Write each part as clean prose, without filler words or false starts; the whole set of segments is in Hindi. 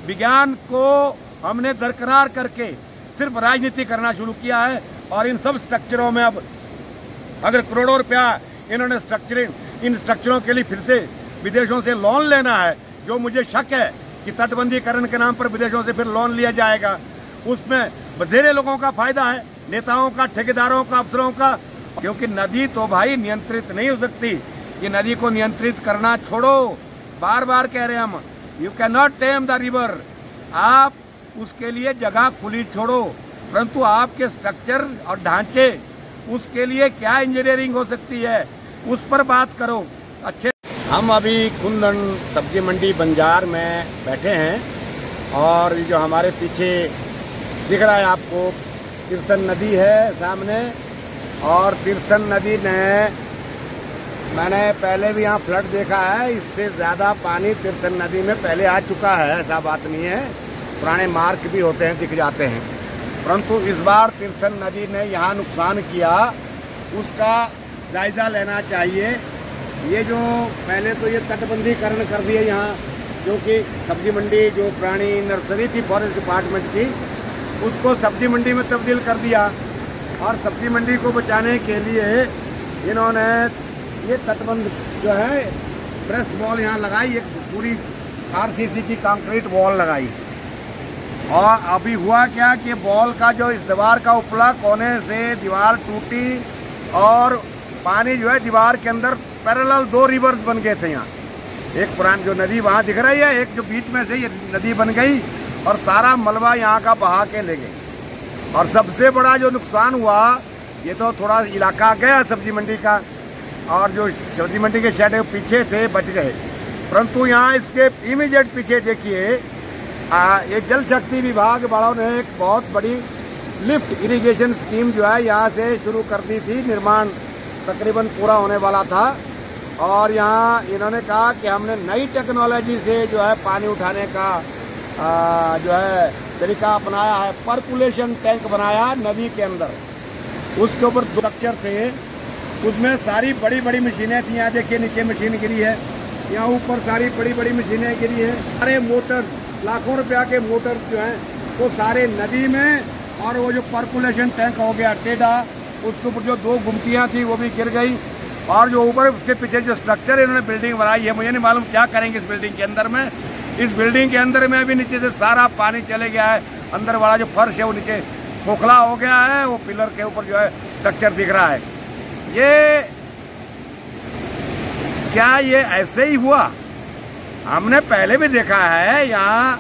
विज्ञान को हमने दरकरार करके सिर्फ राजनीति करना शुरू किया है। और इन सब स्ट्रक्चरों में अब अगर करोड़ों रुपया इन्होंने इन स्ट्रक्चरों के लिए फिर से विदेशों से लोन लेना है, जो मुझे शक है कि तटबंधीकरण के नाम पर विदेशों से फिर लोन लिया जाएगा, उसमें बधेरे लोगों का फायदा है, नेताओं का, ठेकेदारों का, अफसरों का। क्योंकि नदी तो भाई नियंत्रित नहीं हो सकती। ये नदी को नियंत्रित करना छोड़ो, बार बार कह रहे हैं हम, you can not tame the river. आप उसके लिए जगह खुली छोड़ो, परंतु आपके स्ट्रक्चर और ढांचे, उसके लिए क्या इंजीनियरिंग हो सकती है, उस पर बात करो। अच्छे हम अभी कुंदन सब्जी मंडी बंजार में बैठे हैं और जो हमारे पीछे दिख रहा है आपको, तीर्थन नदी है सामने। और तीर्थन नदी ने, मैंने पहले भी यहाँ फ्लड देखा है, इससे ज़्यादा पानी तीर्थन नदी में पहले आ चुका है, ऐसा बात नहीं है। पुराने मार्क भी होते हैं, दिख जाते हैं, परंतु इस बार तीर्थन नदी ने यहाँ नुकसान किया, उसका जायज़ा लेना चाहिए। ये जो पहले तो ये तटबंधीकरण कर दिए यहाँ, क्योंकि सब्जी मंडी जो पुरानी नर्सरी थी फॉरेस्ट डिपार्टमेंट की, उसको सब्जी मंडी में तब्दील कर दिया। और सब्जी मंडी को बचाने के लिए इन्होंने ये तटबंध जो है ब्रेस्ट वॉल यहाँ लगाई, एक पूरी आरसीसी की कंक्रीट वॉल लगाई। और अभी हुआ क्या कि वॉल का जो इस दीवार का उपला कोने से दीवार टूटी और पानी जो है दीवार के अंदर पैरेलल 2 रिवर्स बन गए थे यहाँ। एक पुरानी जो नदी वहाँ दिख रही है, एक जो बीच में से ये नदी बन गई और सारा मलबा यहाँ का बहा के ले गई। और सबसे बड़ा जो नुकसान हुआ, ये तो थोड़ा इलाका गया सब्जी मंडी का, और जो सब्जी मंडी के शेड पीछे थे बच गए, परंतु यहाँ इसके इमीडिएट पीछे देखिए, ये जल शक्ति विभाग वालों ने एक बहुत बड़ी लिफ्ट इरिगेशन स्कीम जो है यहाँ से शुरू कर दी थी। निर्माण तकरीबन पूरा होने वाला था और यहाँ इन्होंने कहा कि हमने नई टेक्नोलॉजी से जो है पानी उठाने का जो है तरीका अपनाया है। पर्कुलेशन टैंक बनाया नदी के अंदर, उसके ऊपर 2 स्ट्रक्चर थे, उसमें सारी बड़ी बड़ी मशीनें थी। यहाँ देखिए नीचे मशीन गिरी है, यहाँ ऊपर सारी बड़ी बड़ी मशीनें गिरी हैं। सारे मोटर, लाखों रुपया के मोटर जो हैं वो सारे नदी में, और वो जो पर्कुलेशन टैंक हो गया टेढ़ा, उसके ऊपर जो 2 गुमटियाँ थी वो भी गिर गई। और जो ऊपर उसके पीछे जो स्ट्रक्चर इन्होंने बिल्डिंग बनाई है, मुझे नहीं मालूम क्या करेंगे इस बिल्डिंग के अंदर में। इस बिल्डिंग के अंदर में भी नीचे से सारा पानी चले गया है, अंदर वाला जो फर्श है वो नीचे खोखला हो गया है, वो पिलर के ऊपर जो है स्ट्रक्चर दिख रहा है। ये क्या ये ऐसे ही हुआ? हमने पहले भी देखा है, यहाँ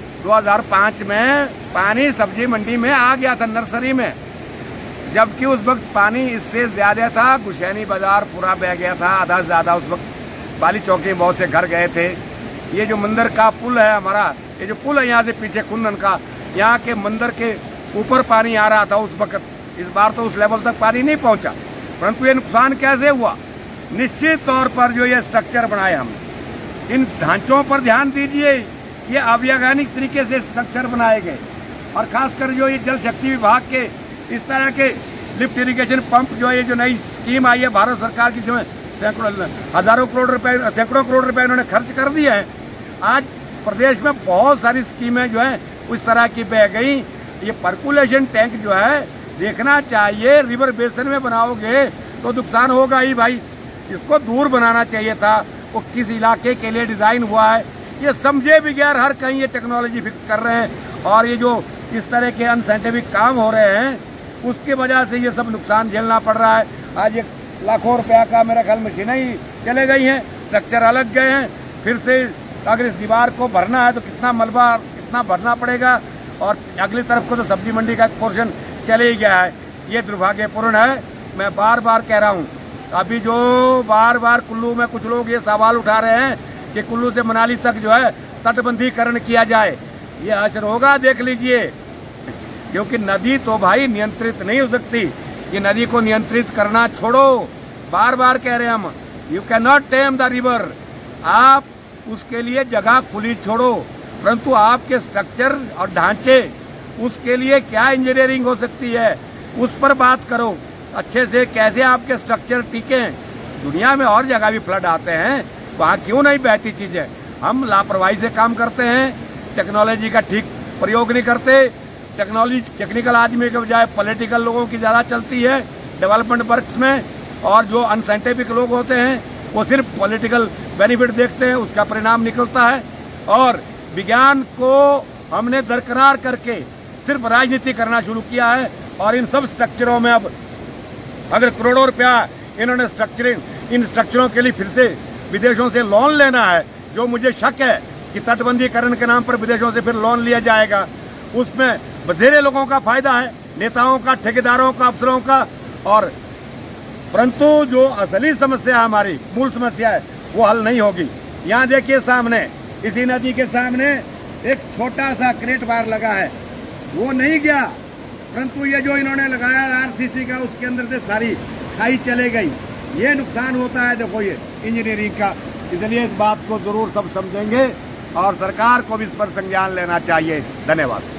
2005 में पानी सब्जी मंडी में आ गया था नर्सरी में, जबकि उस वक्त पानी इससे ज्यादा था। गुशैनी बाजार पूरा बह गया था, आधा से ज्यादा। उस वक्त बाली चौकी बहुत से घर गए थे। ये जो मंदिर का पुल है हमारा, ये जो पुल है यहाँ से पीछे कुंदन का, यहाँ के मंदिर के ऊपर पानी आ रहा था उस वक्त। इस बार तो उस लेवल तक पानी नहीं पहुँचा, परंतु ये नुकसान कैसे हुआ? निश्चित तौर पर जो ये स्ट्रक्चर बनाए हमने, इन ढांचों पर ध्यान दीजिए। ये अवैज्ञानिक तरीके से स्ट्रक्चर बनाए गए, और खासकर जो ये जल शक्ति विभाग के इस तरह के लिफ्ट इरिगेशन पंप जो है, ये जो नई स्कीम आई है भारत सरकार की, जो हजारों करोड़ रुपए, सैकड़ों करोड़ रुपए इन्होंने खर्च कर दिए हैं। आज प्रदेश में बहुत सारी स्कीमें जो है उस तरह की बह गई। ये पर्कुलेशन टैंक जो है देखना चाहिए, रिवर बेसन में बनाओगे तो नुकसान होगा ही भाई। इसको दूर बनाना चाहिए था। वो किस इलाके के लिए डिज़ाइन हुआ है ये समझे बगैर हर कहीं ये टेक्नोलॉजी फिक्स कर रहे हैं, और ये जो इस तरह के अनसाइंटिफिक काम हो रहे हैं उसके वजह से ये सब नुकसान झेलना पड़ रहा है। आज एक लाखों रुपया का मेरा ख्याल मशीनें ही चले गई हैं, स्ट्रक्चर अलग गए हैं। फिर से अगर इस दीवार को भरना है तो कितना मलबा, कितना भरना पड़ेगा, और अगली तरफ को तो सब्जी मंडी का एक पोर्शन चले ही गया है। ये दुर्भाग्यपूर्ण है। मैं बार बार कह रहा हूँ, अभी जो बार बार कुल्लू में कुछ लोग ये सवाल उठा रहे हैं कि कुल्लू से मनाली तक जो है तटबंधीकरण किया जाए, ये असर होगा देख लीजिए। क्योंकि नदी तो भाई नियंत्रित नहीं हो सकती। ये नदी को नियंत्रित करना छोड़ो, बार बार कह रहे हैं हम, you can not tame the river. आप उसके लिए जगह खुली छोड़ो, परंतु आपके स्ट्रक्चर और ढांचे, उसके लिए क्या इंजीनियरिंग हो सकती है, उस पर बात करो अच्छे से। कैसे आपके स्ट्रक्चर टिके हैं? दुनिया में और जगह भी फ्लड आते हैं, वहाँ क्यों नहीं बहती चीजें? हम लापरवाही से काम करते हैं। टेक्नोलॉजी का ठीक प्रयोग नहीं करते। टेक्नोलॉजी टेक्निकल आदमी के बजाय पॉलिटिकल लोगों की ज़्यादा चलती है डेवलपमेंट वर्क्स में, और जो अनसाइंटिफिक लोग होते हैं वो सिर्फ पॉलिटिकल बेनिफिट देखते हैं, उसका परिणाम निकलता है। और विज्ञान को हमने दरकिनार करके सिर्फ राजनीति करना शुरू किया है, और इन सब स्ट्रक्चरों में अब अगर करोड़ों रुपया इन्होंने इन स्ट्रक्चरों के लिए फिर से विदेशों से लोन लेना है, जो मुझे शक है कि तटबंधीकरण के नाम पर विदेशों से फिर लोन लिया जाएगा, उसमें बथेरे लोगों का फायदा है, नेताओं का, ठेकेदारों का, अफसरों का। और परंतु जो असली समस्या हमारी मूल समस्या है वो हल नहीं होगी। यहाँ देखिए सामने इसी नदी के सामने एक छोटा सा क्रेट बार लगा है, वो नहीं गया, परंतु ये जो इन्होंने लगाया आरसीसी का, उसके अंदर से सारी खाई चले गई। ये नुकसान होता है देखो ये इंजीनियरिंग का। इसलिए इस बात को जरूर सब समझेंगे और सरकार को भी इस पर संज्ञान लेना चाहिए। धन्यवाद।